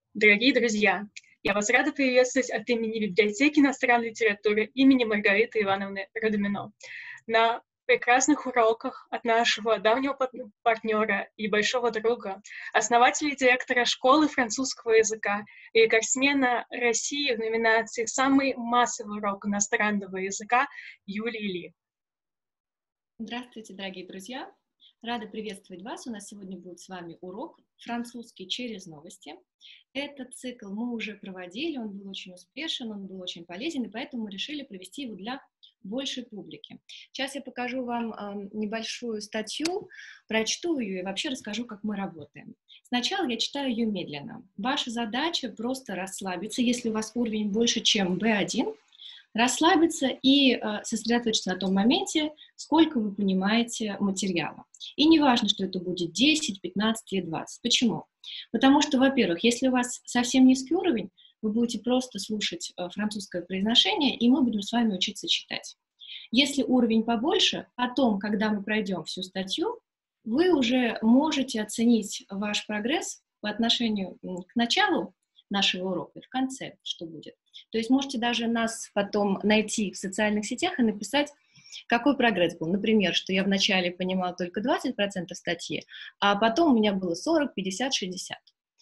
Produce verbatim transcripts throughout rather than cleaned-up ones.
Дорогие друзья, я вас рада приветствовать от имени Библиотеки иностранной литературы имени Маргариты Ивановны Радомино на прекрасных уроках от нашего давнего партнера и большого друга, основателя и директора школы французского языка и рекордсмена России в номинации «Самый массовый урок иностранного языка» Юлии Ли. Здравствуйте, дорогие друзья! Рада приветствовать вас. У нас сегодня будет с вами урок «Французский через новости». Этот цикл мы уже проводили, он был очень успешен, он был очень полезен, и поэтому мы решили провести его для большей публики. Сейчас я покажу вам э, небольшую статью, прочту ее и вообще расскажу, как мы работаем. Сначала я читаю ее медленно. Ваша задача просто расслабиться, если у вас уровень больше, чем би один, расслабиться и э, сосредоточиться на том моменте, сколько вы понимаете материала. И не важно, что это будет десять, пятнадцать или двадцать. Почему? Потому что, во-первых, если у вас совсем низкий уровень, вы будете просто слушать э, французское произношение, и мы будем с вами учиться читать. Если уровень побольше, потом, когда мы пройдем всю статью, вы уже можете оценить ваш прогресс по отношению к началу нашего урока и в конце, что будет. То есть можете даже нас потом найти в социальных сетях и написать, какой прогресс был. Например, что я вначале понимала только двадцать процентов статьи, а потом у меня было сорок, пятьдесят, шестьдесят.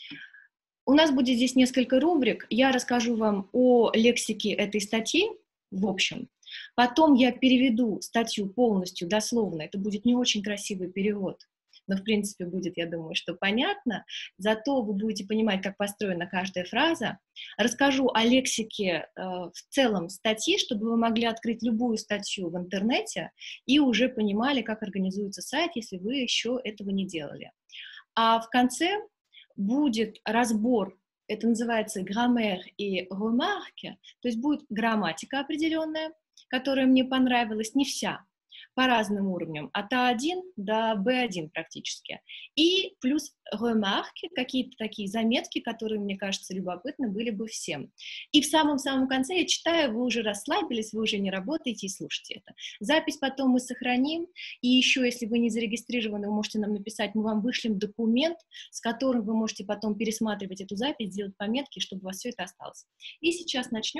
У нас будет здесь несколько рубрик. Я расскажу вам о лексике этой статьи в общем. Потом я переведу статью полностью, дословно. Это будет не очень красивый перевод, но, в принципе, будет, я думаю, что понятно. Зато вы будете понимать, как построена каждая фраза. Расскажу о лексике э, в целом статьи, чтобы вы могли открыть любую статью в интернете и уже понимали, как организуется сайт, если вы еще этого не делали. А в конце будет разбор, это называется grammaire и remarque, то есть будет грамматика определенная, которая мне понравилась, не вся, по разным уровням, от а один до бэ один практически. И плюс ремарки, какие-то такие заметки, которые, мне кажется, любопытны были бы всем. И в самом-самом конце я читаю, вы уже расслабились, вы уже не работаете и слушайте это. Запись потом мы сохраним, и еще, если вы не зарегистрированы, вы можете нам написать, мы вам вышлем документ, с которым вы можете потом пересматривать эту запись, делать пометки, чтобы у вас все это осталось. И сейчас начнем.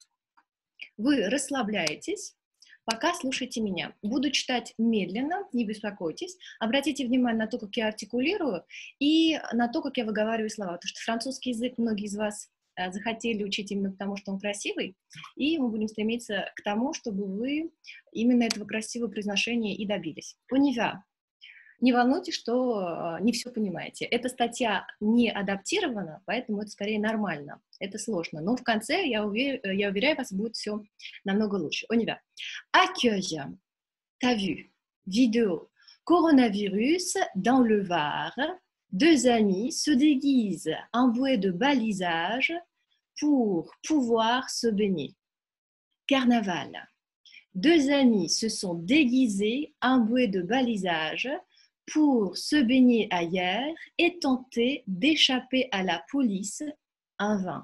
Вы расслабляетесь. Пока слушайте меня. Буду читать медленно, не беспокойтесь. Обратите внимание на то, как я артикулирую, и на то, как я выговариваю слова. Потому что французский язык многие из вас э, захотели учить именно потому, что он красивый, и мы будем стремиться к тому, чтобы вы именно этого красивого произношения и добились. On y va. Не волнуйтесь, что э, не все понимаете. Эта статья не адаптирована, поэтому это скорее нормально. Это сложно. Но в конце, я, увер... я уверяю вас, будет все намного лучше. On y va. Accueil. T'as vu? Vidéo. Coronavirus dans le Var. Deux amis se déguisent en bouée de balisage pour pouvoir se baigner. Carnaval. Deux amis se sont déguisés en bouée de balisage pour se baigner ailleurs et tenter d'échapper à la police en vain.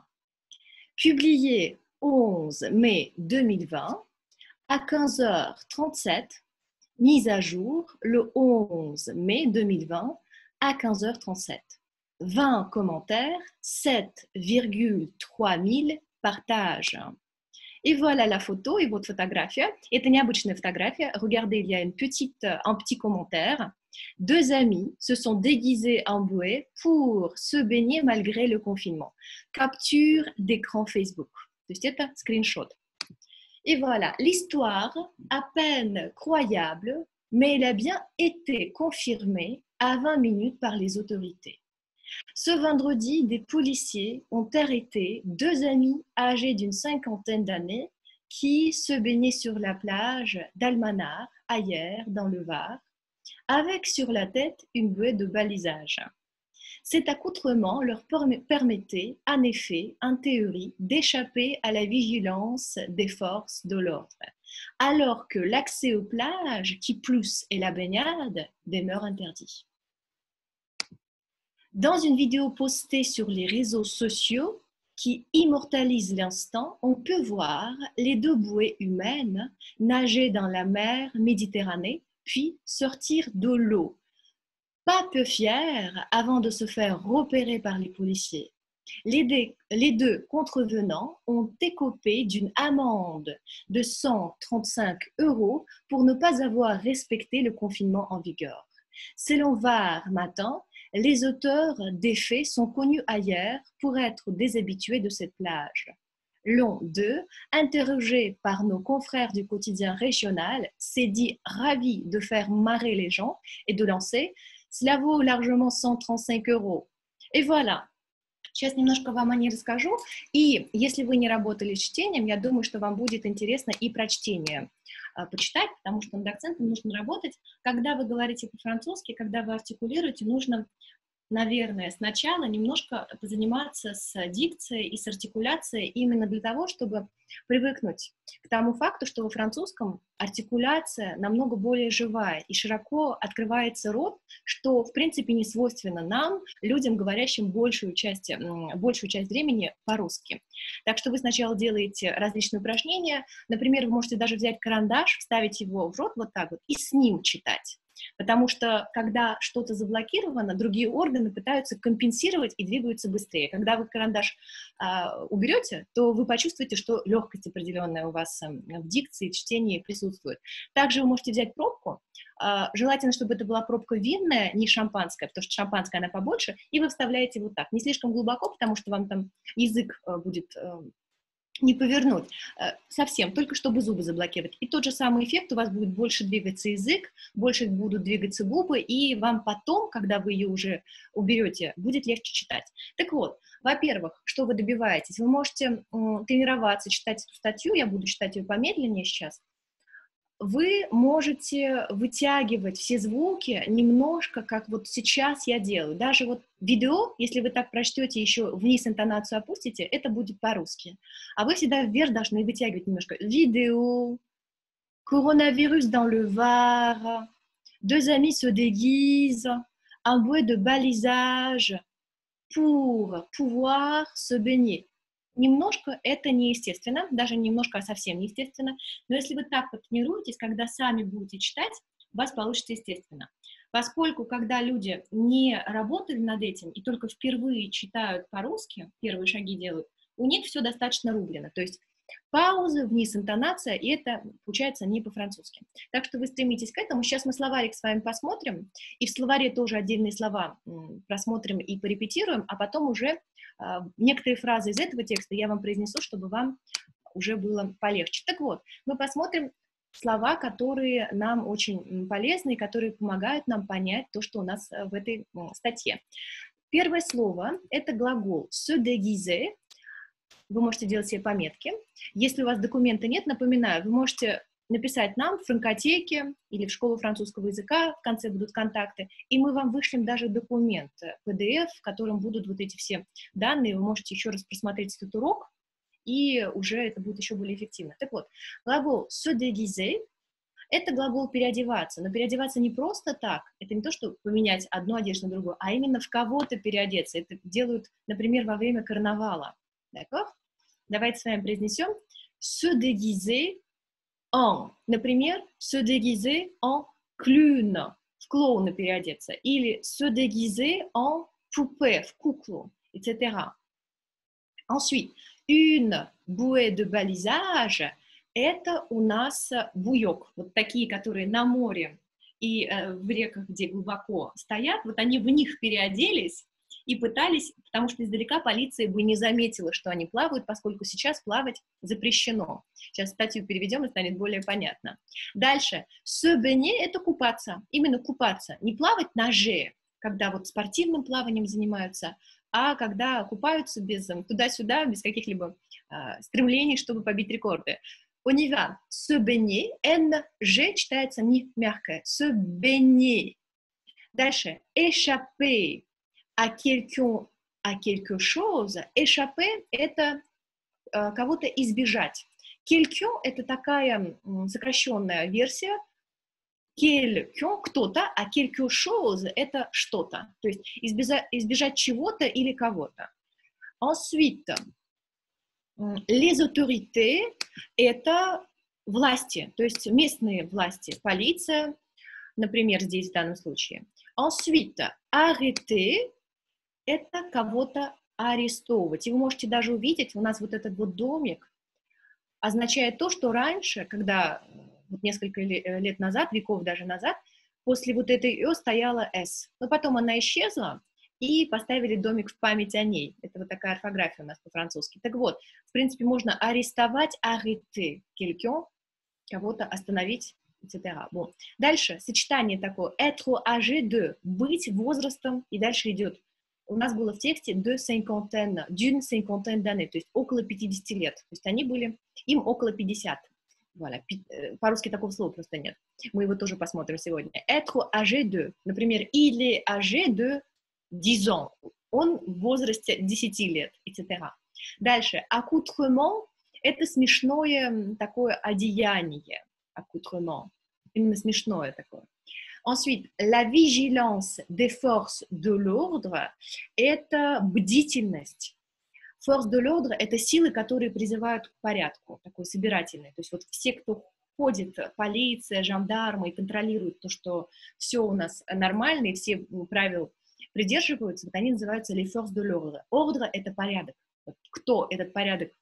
Publié onze mai deux mille vingt à quinze heures trente-sept, mise à jour le onze mai deux mille vingt à quinze heures trente-sept. vingt commentaires, sept virgule trois mille partages. И voilà la photo, и вот фотография. Это необычная фотография. Regardez, il y a une petite, un petit commentaire. Deux amis se sont déguisés en bouée pour se baigner malgré le confinement. Capture d'écran Facebook. То есть это скриншот. Et voilà, l'histoire, à peine croyable, mais elle a bien été confirmée à vingt minutes par les autorités. Ce vendredi, des policiers ont arrêté deux amis âgés d'une cinquantaine d'années qui se baignaient sur la plage d'Almanar, ailleurs dans le Var, avec sur la tête une bouée de balisage. Cet accoutrement leur permettait, en effet, en théorie, d'échapper à la vigilance des forces de l'ordre, alors que l'accès aux plages, qui plus est la baignade, demeure interdit. Dans une vidéo postée sur les réseaux sociaux qui immortalise l'instant, on peut voir les deux bouées humaines nager dans la mer Méditerranée, puis sortir de l'eau. Pas peu fiers avant de se faire repérer par les policiers. Les deux, les deux contrevenants ont écopé d'une amende de cent trente-cinq euros pour ne pas avoir respecté le confinement en vigueur. Selon Var Matin, les auteurs des faits sont connus ailleurs pour être des habitués de cette plage. L'un d'eux, interrogé par nos confrères du quotidien régional, s'est dit ravi de faire marrer les gens et de lancer « Cela vaut largement cent trente-cinq euros ». Et voilà. Сейчас немножко вам о ней расскажу, и если вы не работали с чтением, я думаю, что вам будет интересно и про чтение а, почитать, потому что над акцентом нужно работать. Когда вы говорите по-французски, когда вы артикулируете, нужно, наверное, сначала немножко позаниматься с дикцией и с артикуляцией именно для того, чтобы привыкнуть к тому факту, что во французском артикуляция намного более живая и широко открывается рот, что, в принципе, не свойственно нам, людям, говорящим большую часть, большую часть времени по-русски. Так что вы сначала делаете различные упражнения. Например, вы можете даже взять карандаш, вставить его в рот вот так вот и с ним читать. Потому что, когда что-то заблокировано, другие органы пытаются компенсировать и двигаются быстрее. Когда вы карандаш а, уберете, то вы почувствуете, что легкость определенная у вас а, в дикции, в чтении присутствует. Также вы можете взять пробку. А, желательно, чтобы это была пробка винная, не шампанская, потому что шампанская, она побольше, и вы вставляете вот так. Не слишком глубоко, потому что вам там язык а, будет... А, не повернуть, совсем, только чтобы зубы заблокировать. И тот же самый эффект, у вас будет больше двигаться язык, больше будут двигаться губы, и вам потом, когда вы ее уже уберете, будет легче читать. Так вот, во-первых, что вы добиваетесь? Вы можете тренироваться, читать эту статью, я буду читать ее помедленнее сейчас. Вы можете вытягивать все звуки немножко, как вот сейчас я делаю. Даже вот видео, если вы так прочтете, еще вниз интонацию опустите, это будет по-русски. А вы всегда вверх должны вытягивать немножко. Видео, коронавирус dans le Var, deux amis se déguisent, un bruit de balisage pour pouvoir se baigner. Немножко это неестественно, даже немножко, а совсем неестественно, но если вы так потренируетесь, когда сами будете читать, у вас получится естественно. Поскольку, когда люди не работали над этим и только впервые читают по-русски, первые шаги делают, у них все достаточно рублено, то есть паузы, вниз интонация, и это получается не по-французски. Так что вы стремитесь к этому. Сейчас мы словарик с вами посмотрим, и в словаре тоже отдельные слова просмотрим и порепетируем, а потом уже некоторые фразы из этого текста я вам произнесу, чтобы вам уже было полегче. Так вот, мы посмотрим слова, которые нам очень полезны и которые помогают нам понять то, что у нас в этой статье. Первое слово – это глагол «se déguiser». Вы можете делать себе пометки. Если у вас документа нет, напоминаю, вы можете написать нам в франкотеке или в школу французского языка, в конце будут контакты, и мы вам вышлем даже документ, пи ди эф, в котором будут вот эти все данные, вы можете еще раз просмотреть этот урок, и уже это будет еще более эффективно. Так вот, глагол «se déguiser» — это глагол «переодеваться», но переодеваться не просто так, это не то, что поменять одну одежду на другую, а именно в кого-то переодеться. Это делают, например, во время карнавала. D'accord? Давайте с вами произнесем «se déguiser en». Например, «se déguiser en clown», в клоуна переодеться, или «se déguiser en poupée», в куклу, et cetera. Ensuite, une bouée de balisage – это у нас буёк, вот такие, которые на море и э, в реках, где глубоко стоят, вот они в них переоделись и пытались, потому что издалека полиция бы не заметила, что они плавают, поскольку сейчас плавать запрещено. Сейчас статью переведем, и станет более понятно. Дальше. Se baigner – это купаться, именно купаться, не плавать на же, когда вот спортивным плаванием занимаются, а когда купаются без туда-сюда, без каких-либо э, стремлений, чтобы побить рекорды. On y va. Se baigner, N, G читается не мягкое. Se baigner. Дальше. Échapper à quelqu'un, à quelque chose. Échapper – это э, кого-то избежать. Quelqu'un – это такая м, сокращенная версия. Quelqu'un – кто-то, а quelque chose – это что-то. То есть избежать, избежать чего-то или кого-то. Ensuite, les autorités – это власти, то есть местные власти, полиция, например, здесь в данном случае. Ensuite, arrêter – это кого-то арестовывать. И вы можете даже увидеть, у нас вот этот вот домик означает то, что раньше, когда вот несколько лет назад, веков даже назад, после вот этой «ё» стояла «с». Но потом она исчезла, и поставили домик в память о ней. Это вот такая орфография у нас по-французски. Так вот, в принципе, можно арестовать, arrêter quelqu'un, кого-то остановить, et cetera. Bon. Дальше сочетание такое être âgé de, быть возрастом, и дальше идет. У нас было в тексте de cinquantaine, d'une cinquantaine d'années, то есть около пятидесяти лет. То есть они были, им около пятидесяти. Voilà. По-русски такого слова просто нет. Мы его тоже посмотрим сегодня. Être âgé de, например, il est âgé de dix ans. Он в возрасте десяти лет, et cetera. Дальше. Accoutrement – это смешное такое одеяние. Accoutrement. Именно смешное такое. Ensuite, la vigilance des forces de l'ordre – это бдительность. Force de l'ordre – это силы, которые призывают к порядку, такой собирательный. То есть вот все, кто ходит, полиция, жандармы, и контролируют то, что все у нас нормально, и все правил придерживаются, вот они называются les forces de l'ordre. Ordre – это порядок. Вот кто этот порядок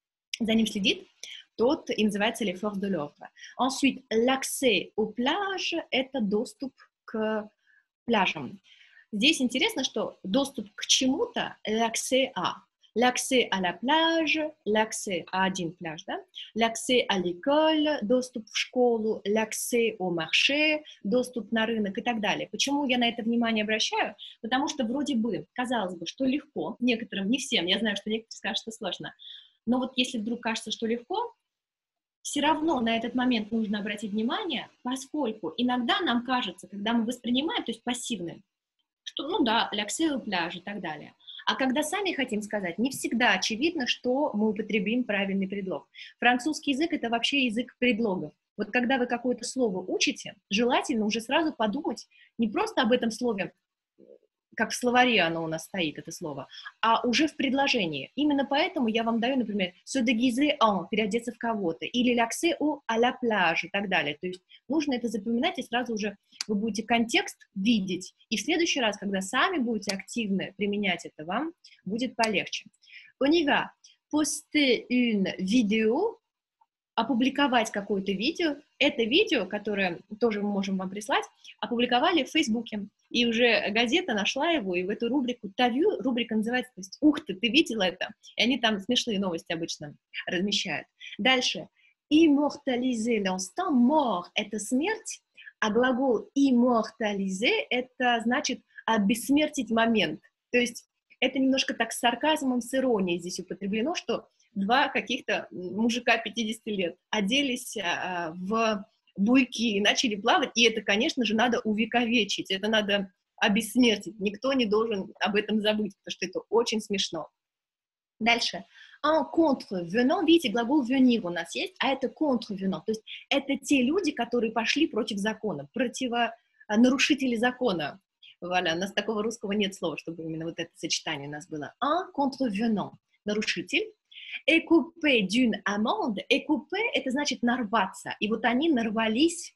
за ним следит, тот и называется les forces de l'ordre. Ensuite, l'accès aux plages – это доступ к пляжам. Здесь интересно, что доступ к чему-то – l'accès à. L'accès à la plage, l'accès à один пляж, да? L'accès à l'école, доступ в школу, l'accès au marché, доступ на рынок и так далее. Почему я на это внимание обращаю? Потому что вроде бы, казалось бы, что легко, некоторым, не всем, я знаю, что некоторые скажут, что сложно, но вот если вдруг кажется, что легко, все равно на этот момент нужно обратить внимание, поскольку иногда нам кажется, когда мы воспринимаем, то есть пассивным, что, ну да, l'accès au plage и так далее. А когда сами хотим сказать, не всегда очевидно, что мы употребим правильный предлог. Французский язык – это вообще язык предлогов. Вот когда вы какое-то слово учите, желательно уже сразу подумать не просто об этом слове, как в словаре оно у нас стоит, это слово, а уже в предложении. Именно поэтому я вам даю, например, se déguiser en, переодеться в кого-то, или l'accès au à la plage и так далее. То есть нужно это запоминать, и сразу уже вы будете контекст видеть, и в следующий раз, когда сами будете активно применять это, вам будет полегче. On y va. Poster une vidéo, опубликовать какое-то видео. Это видео, которое тоже мы можем вам прислать, опубликовали в Фейсбуке. И уже газета нашла его, и в эту рубрику «Тавью» рубрика называется, то есть «Ух ты, ты видела это?» И они там смешные новости обычно размещают. Дальше. «Immortaliser l'instant», «mort» — это смерть, а глагол «immortaliser» — это значит «обессмертить момент». То есть это немножко так с сарказмом, с иронией здесь употреблено, что два каких-то мужика пятидесяти лет оделись а, в буйки и начали плавать, и это, конечно же, надо увековечить, это надо обессмертить, никто не должен об этом забыть, потому что это очень смешно. Дальше. En contrevenant, видите, глагол venir у нас есть, а это contrevenant, то есть это те люди, которые пошли против закона, противонарушители закона. Voilà, у нас такого русского нет слова, чтобы именно вот это сочетание у нас было. En contrevenant, нарушитель. Écouper d'une amende. Écouper — это значит нарваться. И вот они нарвались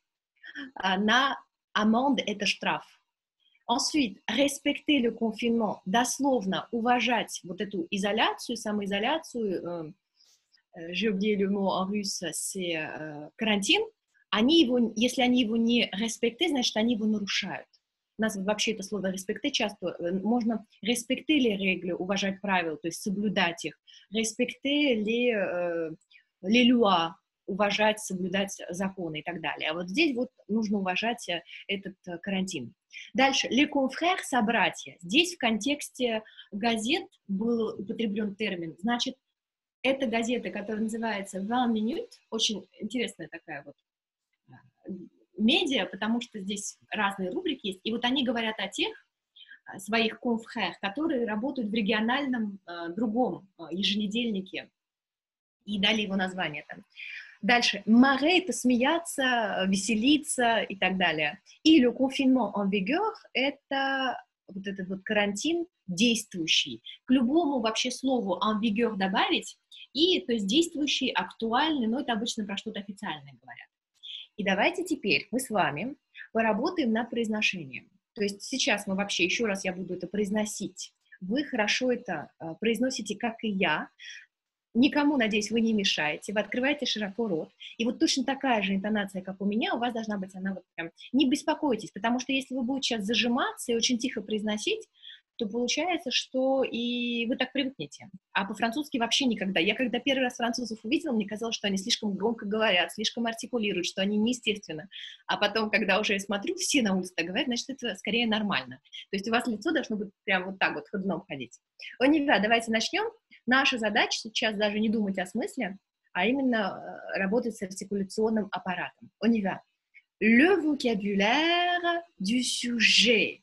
а, на amende — это штраф. Ensuite, respecter le confinement. Дословно уважать вот эту изоляцию, самоизоляцию. Euh, j'ai oublié le mot en russe, c'est euh, карантин. Они его, если они его не respecter, значит, они его нарушают. У нас вообще это слово «респекте» часто, можно «респекте les règles», уважать правила, то есть соблюдать их, «респекте les, euh, les lois», уважать, соблюдать законы и так далее. А вот здесь вот нужно уважать этот карантин. Дальше, les confrères, собратья. Здесь в контексте газет был употреблен термин, значит, это газета, которая называется «vingt minutes», очень интересная такая вот медиа, потому что здесь разные рубрики есть, и вот они говорят о тех своих confrères, которые работают в региональном э, другом э, еженедельнике, и дали его название там. Дальше, marrer — это смеяться, веселиться и так далее. И le confinement en vigueur — это вот этот вот карантин действующий. К любому вообще слову en vigueur добавить, и то есть действующий, актуальный, но это обычно про что-то официальное говорят. И давайте теперь мы с вами поработаем над произношением. То есть сейчас мы вообще, еще раз я буду это произносить вы хорошо это э, произносите, как и я. Никому, надеюсь, вы не мешаете, вы открываете широко рот. И вот точно такая же интонация, как у меня, у вас должна быть она вот прям. Не беспокойтесь, потому что если вы будете сейчас зажиматься и очень тихо произносить, то получается, что и вы так привыкнете. А по-французски вообще никогда. Я когда первый раз французов увидела, мне казалось, что они слишком громко говорят, слишком артикулируют, что они неестественно. А потом, когда уже я смотрю, все на улице так говорят, значит, это скорее нормально. То есть у вас лицо должно быть прям вот так вот ходуном ходить. Онива, давайте начнем. Наша задача сейчас даже не думать о смысле, а именно э, работать с артикуляционным аппаратом. Онива. Le vocabulaire du sujet.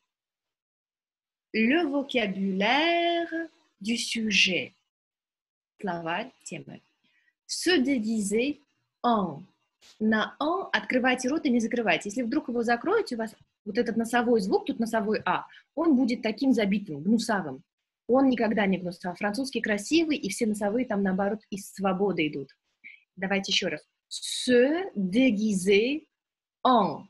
Le vocabulaire du sujet. Слова темы. Se déguiser en. На en открывайте рот и не закрывайте. Если вдруг его закроете, у вас вот этот носовой звук, тут носовой а, он будет таким забитым, гнусавым. Он никогда не гнусав. Французский красивый, и все носовые там, наоборот, из свободы идут. Давайте еще раз. Se déguiser en.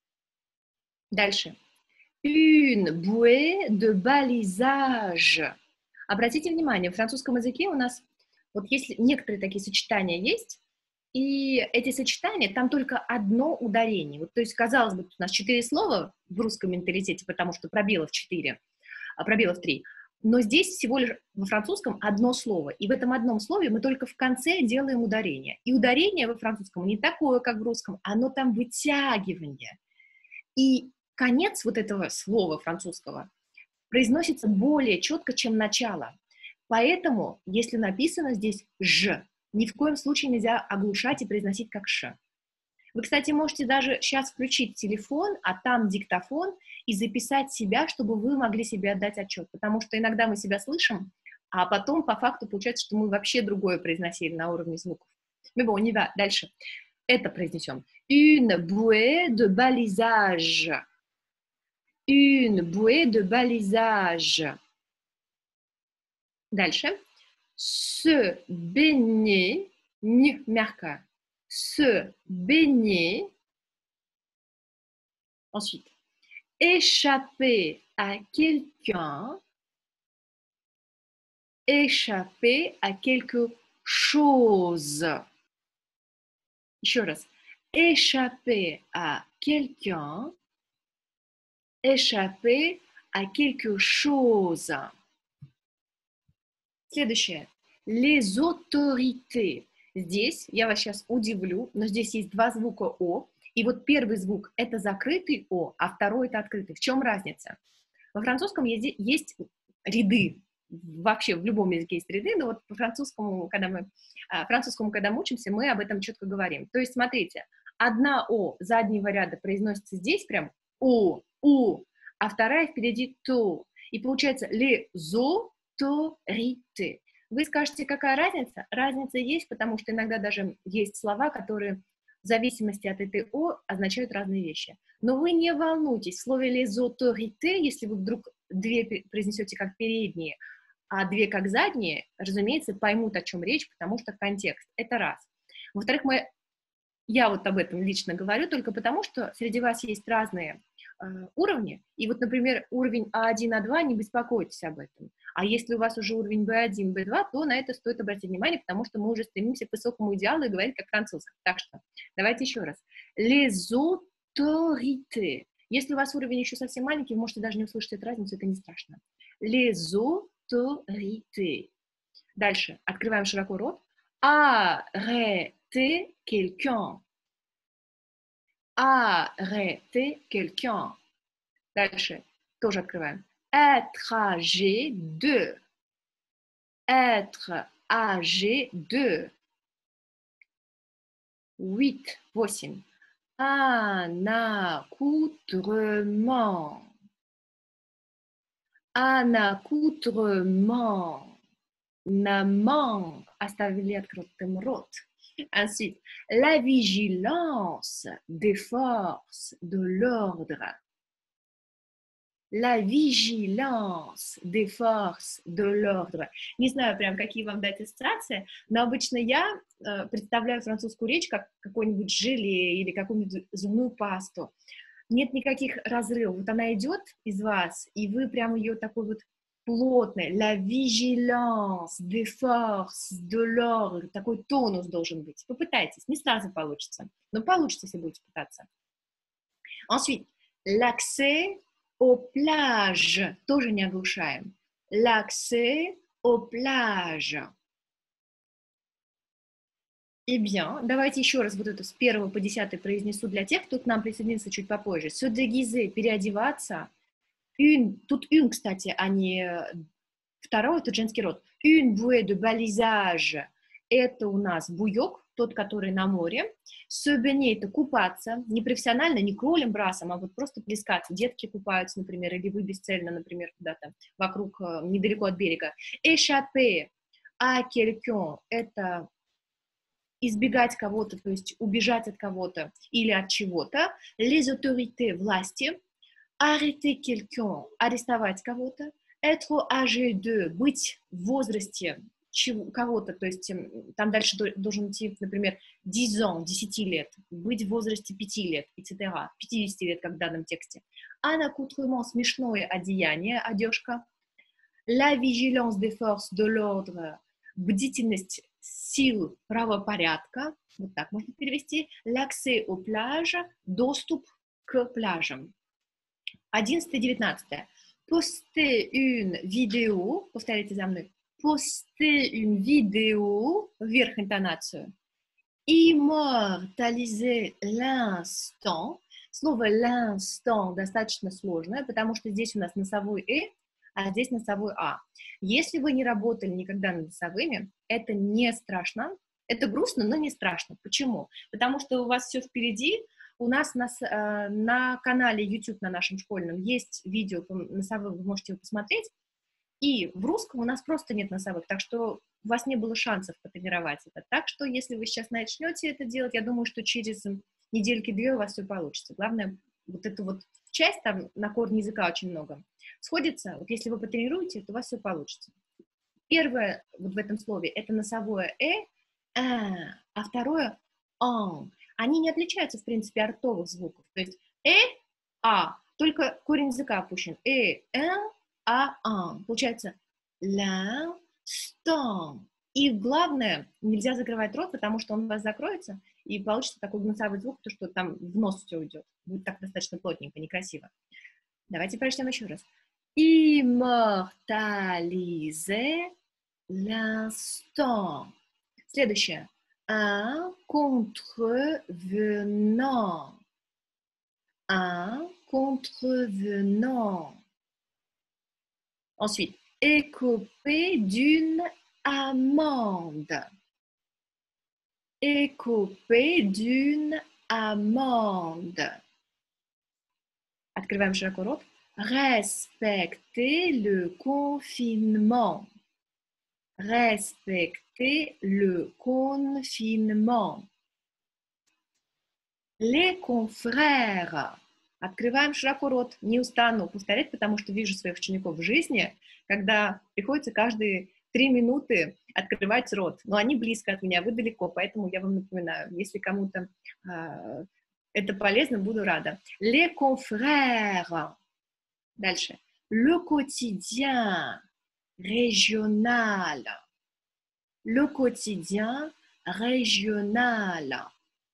Дальше. Une bouée de balisage. Обратите внимание, в французском языке у нас вот если некоторые такие сочетания есть, и эти сочетания, там только одно ударение. Вот, то есть, казалось бы, у нас четыре слова в русском менталитете, потому что пробелов четыре, а пробелов три. Но здесь всего лишь во французском одно слово. И в этом одном слове мы только в конце делаем ударение. И ударение во французском не такое, как в русском, оно там вытягивание. И конец вот этого слова французского произносится более четко, чем начало. Поэтому, если написано здесь «ж», ни в коем случае нельзя оглушать и произносить как «ш». Вы, кстати, можете даже сейчас включить телефон, а там диктофон, и записать себя, чтобы вы могли себе отдать отчет. Потому что иногда мы себя слышим, а потом по факту получается, что мы вообще другое произносили на уровне звуков. Ну, bon, on y va. Дальше. Это произнесем. Une bouée de balisage. Une bouée de balisage. Дальше. Se baigner, н, мягко. Se baigner. Ensuite. Échapper à quelqu'un. Échapper à quelque chose. Еще раз. Échapper à quelqu'un. Échapper à quelque chose. Следующее. Les autorités. Здесь я вас сейчас удивлю, но здесь есть два звука «о». И вот первый звук – это закрытый «о», а второй – это открытый. В чем разница? Во французском есть, есть ряды. Вообще в любом языке есть ряды, но вот по французскому, когда мы, французскому, когда мы учимся, мы об этом четко говорим. То есть, смотрите, одна «о» заднего ряда произносится здесь прям «о», «у», а вторая впереди «то». И получается «les autorités». Вы скажете, какая разница? Разница есть, потому что иногда даже есть слова, которые в зависимости от этой «о» означают разные вещи. Но вы не волнуйтесь, в слове «les autorités», если вы вдруг две произнесете как передние, а две как задние, разумеется, поймут, о чем речь, потому что контекст. Это раз. Во-вторых, мы, я вот об этом лично говорю только потому, что среди вас есть разные э, уровни. И вот, например, уровень а один, а два, не беспокойтесь об этом. А если у вас уже уровень бэ один, бэ два, то на это стоит обратить внимание, потому что мы уже стремимся к высокому идеалу и говорить как французы. Так что давайте еще раз. Les autorités. Если у вас уровень еще совсем маленький, вы можете даже не услышать эту разницу, это не страшно. Les autorités. Дальше. Открываем широко рот. Arrêtez quelqu'un. Arrêtez quelqu'un. Дальше. Тоже открываем. Être âgé de. Être âgé de. Huit. Восемь. Un accoutrement. Un accoutrement. Наман. Оставили открытым рот. Ensuite, la vigilance des forces de l'ordre. La vigilance des forces de l'ordre. Не знаю прям, какие вам дать ассоциации, но обычно я э, представляю французскую речь как какой-нибудь желе или какую-нибудь зубную пасту. Нет никаких разрывов. Вот она идет из вас, и вы прям ее такой вот плотное. La vigilance des forces de l'ordre. Такой тонус должен быть. Попытайтесь, не сразу получится, но получится, если будете пытаться. Ensuite, l'accès aux plages. Тоже не оглушаем. L'accès aux plages. Eh bien, давайте еще раз вот это с первого по десятый произнесу для тех, кто к нам присоединится чуть попозже. Se déguiser, переодеваться. Une, тут une, кстати, а не второй, это женский род. Une bouée de balisage. Это у нас буёк, тот, который на море. Se baigner, это купаться. Не профессионально, не кролем, брасом, а вот просто плескаться. Детки купаются, например, или вы бесцельно, например, куда-то вокруг, недалеко от берега. Échapper à quelqu'un, это избегать кого-то, то есть убежать от кого-то или от чего-то. Les autorités, власти. Arrêter quelqu'un, арестовать кого-то. Être âgé de, быть в возрасте чего, кого-то, то есть там дальше должен идти, например, dix ans, десять лет, быть в возрасте пяти лет, et cetera, пятьдесят лет, как в данном тексте. Un accoutrement, смешное одеяние, одежка. La vigilance des forces de l'ordre, бдительность сил правопорядка, вот так можно перевести. L'accès aux plages, доступ к пляжам. одиннадцатое девятнадцатое. Poster une vidéo, повторите за мной. Poster une vidéo, вверх интонацию. Immortaliser l'instant. Слово l'instant достаточно сложное, потому что здесь у нас носовой «э», а здесь носовой «а». Если вы не работали никогда над носовыми, это не страшно. Это грустно, но не страшно. Почему? Потому что у вас все впереди. У нас на, э, на канале YouTube, на нашем школьном, есть видео по носовым, вы можете его посмотреть. И в русском у нас просто нет носовых, так что у вас не было шансов потренировать это. Так что, если вы сейчас начнете это делать, я думаю, что через недельки-две у вас все получится. Главное, вот эту вот часть, там на корне языка очень много, сходится. Вот если вы потренируете, то у вас все получится. Первое вот в этом слове — это носовое «э», «а», а второе «ан». Они не отличаются, в принципе, от ртовых звуков. То есть «э», «а», только корень языка опущен. «э», «эн», «а», «ан». Получается «l'instant». И главное, нельзя закрывать рот, потому что он у вас закроется, и получится такой носовой звук, то, что там в нос все уйдет. Будет так достаточно плотненько, некрасиво. Давайте прочтем еще раз. Immortaliser l'instant. Следующее. Un contrevenant. Un contrevenant. Ensuite, écoper d'une amende. Écoper d'une amende. Открываем широко рот. Respecter le confinement. Respecter le confinement. Les confrères. Открываем широко рот. Не устану повторять, потому что вижу своих учеников в жизни, когда приходится каждые три минуты открывать рот. Но они близко от меня, вы далеко, поэтому я вам напоминаю. Если кому-то э, это полезно, буду рада. Les confrères. Дальше. Le quotidien régional. Le quotidien régional.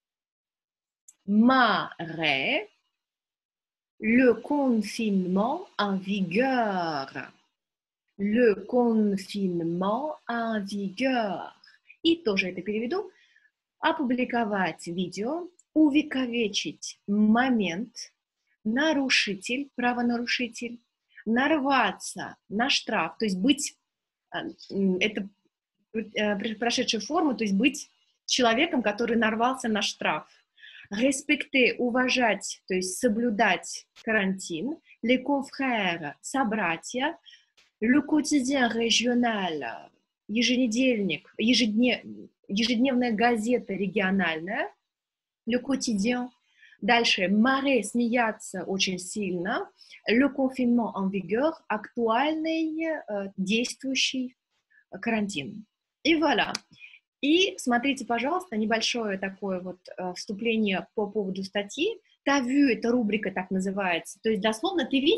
Marais. Le confinement en vigueur. Le confinement en vigueur. И тоже это переведу. Опубликовать видео, увековечить момент, нарушитель, правонарушитель, нарваться на штраф, то есть быть, это прошедшая форма, то есть быть человеком, который нарвался на штраф. Respecter, уважать, то есть соблюдать карантин. Les confrères, собратья. Le quotidien régional, еженедельник, ежедне, ежедневная газета региональная. Le quotidien. Дальше, marrer, смеяться очень сильно. Le confinement en vigueur, актуальный, э, действующий карантин. И voilà. И смотрите, пожалуйста, небольшое такое вот э, вступление по поводу статьи. T'as vu, это рубрика так называется. То есть, дословно, ты видел?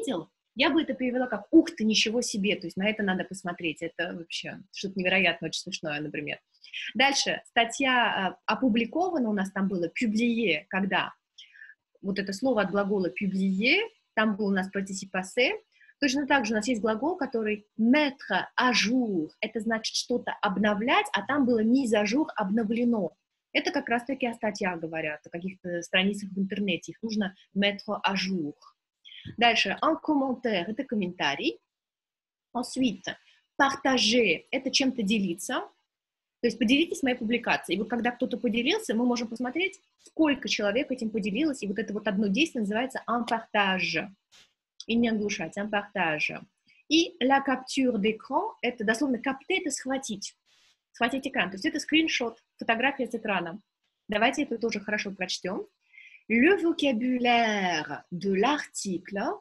Я бы это перевела как «ух ты, ничего себе», то есть на это надо посмотреть, это вообще что-то невероятно, очень смешное, например. Дальше, статья опубликована, у нас там было «publier», когда вот это слово от глагола «publier», там был у нас participe passé. Точно так же у нас есть глагол, который mettre à jour, это значит что-то обновлять, а там было mise à jour, обновлено. Это как раз-таки о статьях говорят, о каких-то страницах в интернете, их нужно mettre à jour. Дальше, un commentaire, это комментарий. Ensuite, partager, это чем-то делиться. То есть поделитесь моей публикацией. И вот когда кто-то поделился, мы можем посмотреть, сколько человек этим поделилось, и вот это вот одно действие называется un partage. И не оглушать, un partage. И la capture d'écran, это дословно capter, это схватить. Схватить экран. То есть это скриншот, фотография с экраном. Давайте это тоже хорошо прочтем. Le vocabulaire de l'article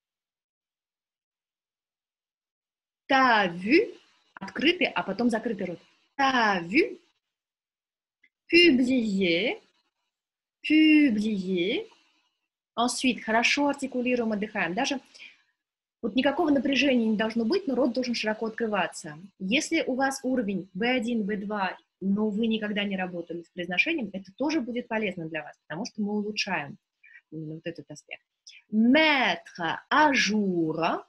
t'as vu, открытый, а потом закрытый рот. T'as vu, publier, publier. Ensuite, хорошо артикулируем, отдыхаем. Даже вот никакого напряжения не должно быть, но рот должен широко открываться. Если у вас уровень би один, би два, но вы никогда не работали с произношением, это тоже будет полезно для вас, потому что мы улучшаем вот этот аспект. Mettre à jour,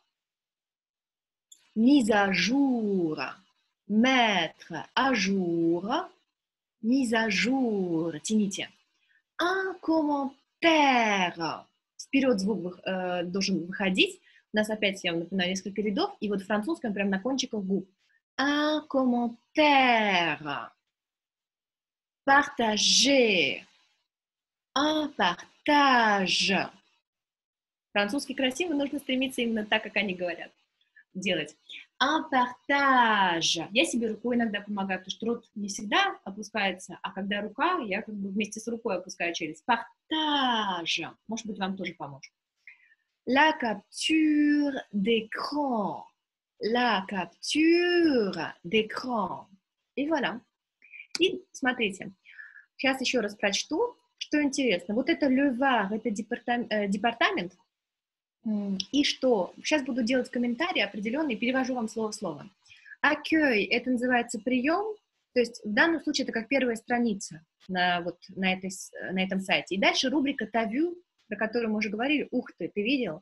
mise à jour, mettre à jour, mise à jour. Тяните. Un commentaire. Вперед звук э, должен выходить. У нас опять, я вам напоминаю, несколько рядов, и вот в французском прям на кончиках губ. Un commentaire. Partager. Un partage. Французский красивый, нужно стремиться именно так, как они говорят, делать. Un partage. Я себе рукой иногда помогаю, потому что рот не всегда опускается, а когда рука, я как бы вместе с рукой опускаю челюсть. Partage. Может быть, вам тоже поможет. La capture d'écran. La capture d'écran. И voilà. И смотрите, сейчас еще раз прочту, что интересно. Вот это le var, это департамент, э, департамент. И что? Сейчас буду делать комментарии определенные, перевожу вам слово в слово. Accueil, это называется прием, то есть в данном случае это как первая страница на, вот, на, этой, на этом сайте. И дальше рубрика «T'as vu», про которую мы уже говорили. Ух ты, ты видел?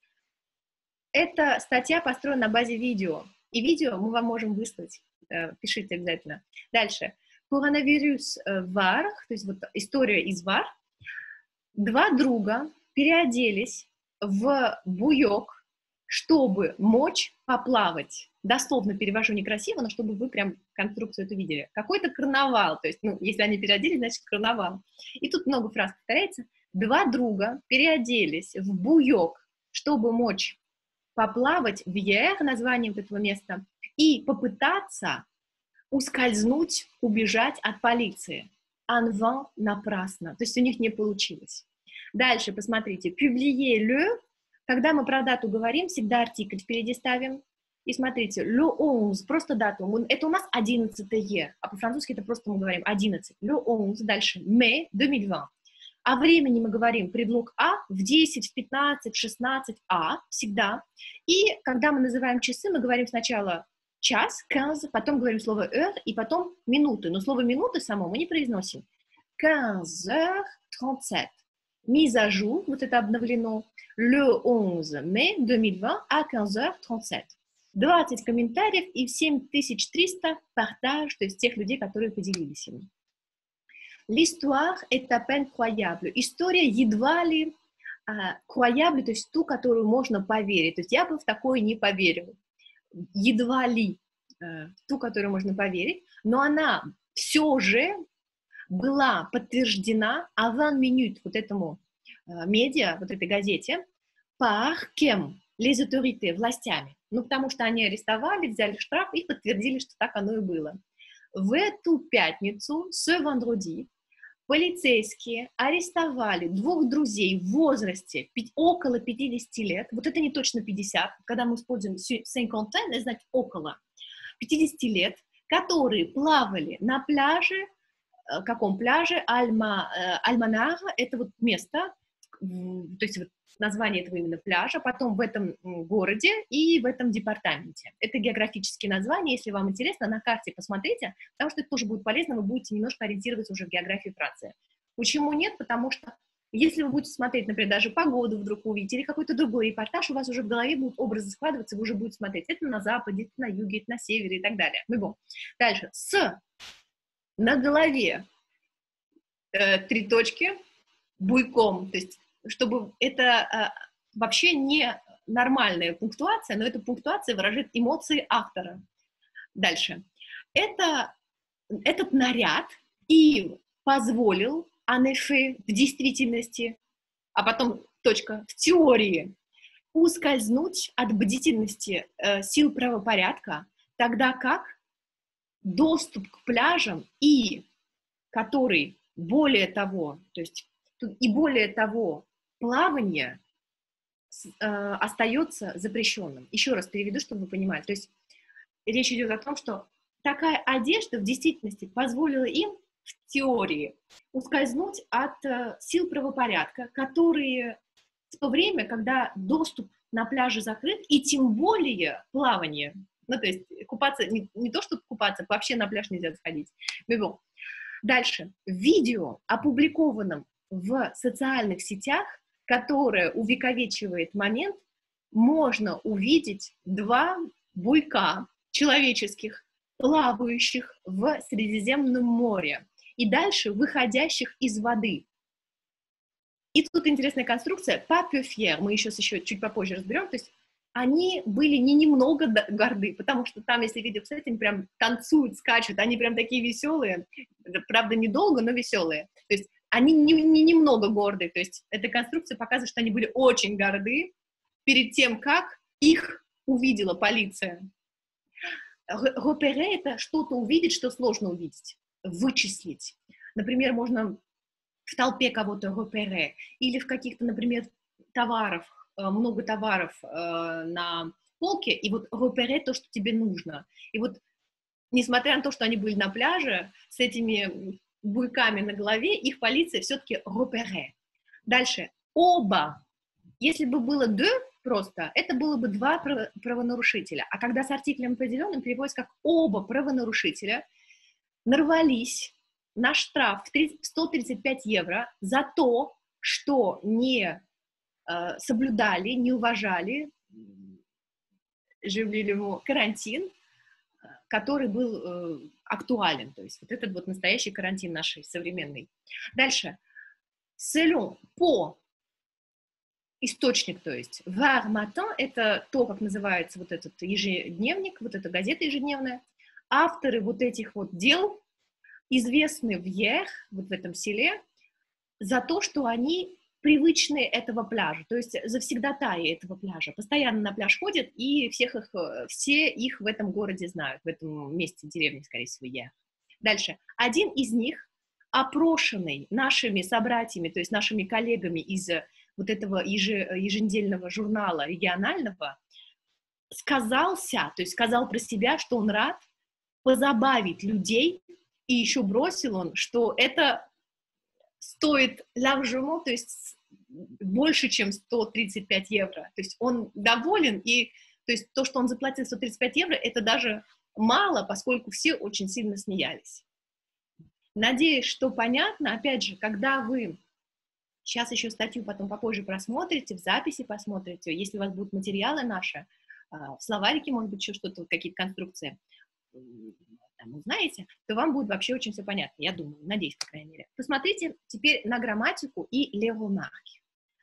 Эта статья построена на базе видео. И видео мы вам можем выслать. Пишите обязательно. Дальше. Коронавирус вар, то есть вот история из вар. Два друга переоделись в буёк, чтобы мочь поплавать. Дословно перевожу некрасиво, но чтобы вы прям конструкцию эту видели. Какой-то карнавал, то есть, ну, если они переоделись, значит, карнавал. И тут много фраз повторяется. Два друга переоделись в буёк, чтобы мочь поплавать в Ер, название вот этого места, и попытаться ускользнуть, убежать от полиции. En vain, напрасно. То есть у них не получилось. Дальше, посмотрите, publier le, когда мы про дату говорим, всегда артикль впереди ставим. И смотрите, le onze, просто дату, это у нас одиннадцатое, а по-французски это просто мы говорим одиннадцать. Le onze, дальше, mai две тысячи двадцать. О времени мы говорим предлог а в десять, в пятнадцать, в шестнадцать, а, всегда. И когда мы называем часы, мы говорим сначала час, quinze, потом говорим слово heure, и потом минуты. Но слово минуты само мы не произносим. quinze heures trente-sept. Mise à jour, вот это обновлено, le onze mai две тысячи двадцать à quinze heures trente-sept. двадцать комментариев и семь тысяч триста партаж, то есть тех людей, которые поделились им. L'histoire est à peine croyable. История едва ли uh, croyable, то есть ту, которую можно поверить. То есть я бы в такое не поверил. Едва ли uh, ту, которую можно поверить, но она все же была подтверждена à vingt minutes вот этому uh, медиа, вот этой газете, par кем? Les autorités, властями. Ну, потому что они арестовали, взяли штраф и подтвердили, что так оно и было. В эту пятницу, ce vendredi, полицейские арестовали двух друзей в возрасте около пятидесяти лет. Вот это не точно пятьдесят. Когда мы используем cinquantaine, это значит около пятидесяти лет, которые плавали на пляже. Каком пляже? Альма, Альманара, это вот место то есть вот название этого именно пляжа, потом в этом городе и в этом департаменте. Это географические названия, если вам интересно, на карте посмотрите, потому что это тоже будет полезно, вы будете немножко ориентироваться уже в географии Франции. Почему нет? Потому что если вы будете смотреть, например, даже погоду вдруг увидите, или какой-то другой репортаж, у вас уже в голове будут образы складываться, вы уже будете смотреть, это на западе, это на юге, это на севере и так далее. Ну, дальше. С на голове э, три точки, буйком, то есть чтобы это э, вообще не нормальная пунктуация, но эта пунктуация выражает эмоции автора. Дальше. Это, этот наряд и позволил, en effet, в действительности, а потом точка, в теории, ускользнуть от бдительности э, сил правопорядка, тогда как доступ к пляжам и который, более того, то есть и более того, плавание э, остается запрещенным. Еще раз переведу, чтобы вы понимали. То есть речь идет о том, что такая одежда в действительности позволила им в теории ускользнуть от э, сил правопорядка, которые в то время, когда доступ на пляже закрыт, и тем более плавание, ну, то есть купаться, не, не то, что купаться, вообще на пляж нельзя сходить. Но дальше. В видео, опубликованном в социальных сетях, которое увековечивает момент, можно увидеть два буйка человеческих, плавающих в Средиземном море, и дальше выходящих из воды. И тут интересная конструкция, pas peu fier, мы еще, еще чуть попозже разберем, то есть они были не немного горды, потому что там, если видео, кстати, они прям танцуют, скачут, они прям такие веселые, правда, недолго, но веселые. То есть они не, не немного горды, то есть эта конструкция показывает, что они были очень горды перед тем, как их увидела полиция. Repérer — это что-то увидеть, что сложно увидеть, вычислить. Например, можно в толпе кого-то repérer, или в каких-то, например, товарах, много товаров э, на полке, и вот repérer то, что тебе нужно. И вот, несмотря на то, что они были на пляже, с этими буйками на голове, их полиция все-таки repérer. Дальше. Оба. Если бы было deux просто, это было бы два право- правонарушителя. А когда с артиклем определенным переводится как оба правонарушителя нарвались на штраф в сто тридцать пять евро за то, что не э, соблюдали, не уважали карантин, который был э, актуален. То есть вот этот вот настоящий карантин наш современный. Дальше. Selon, по источник, то есть Var Matin — это то, как называется вот этот ежедневник, вот эта газета ежедневная. Авторы вот этих вот дел известны в Ер, вот в этом селе, за то, что они привычные этого пляжа, то есть завсегдатаи этого пляжа, постоянно на пляж ходят, и всех их, все их в этом городе знают, в этом месте деревни, скорее всего, Ер. Дальше. Один из них, опрошенный нашими собратьями, то есть нашими коллегами из вот этого еженедельного журнала регионального, сказался, то есть сказал про себя, что он рад позабавить людей, и еще бросил он, что это стоит largement, то есть больше, чем сто тридцать пять евро. То есть он доволен, и то, есть то, что он заплатил сто тридцать пять евро, это даже мало, поскольку все очень сильно смеялись. Надеюсь, что понятно. Опять же, когда вы сейчас еще статью потом попозже просмотрите, в записи посмотрите, если у вас будут материалы наши, в словарике, может быть, еще что-то, какие-то конструкции, там, узнаете, то вам будет вообще очень все понятно, я думаю, надеюсь, по крайней мере. Посмотрите теперь на грамматику и les remarques.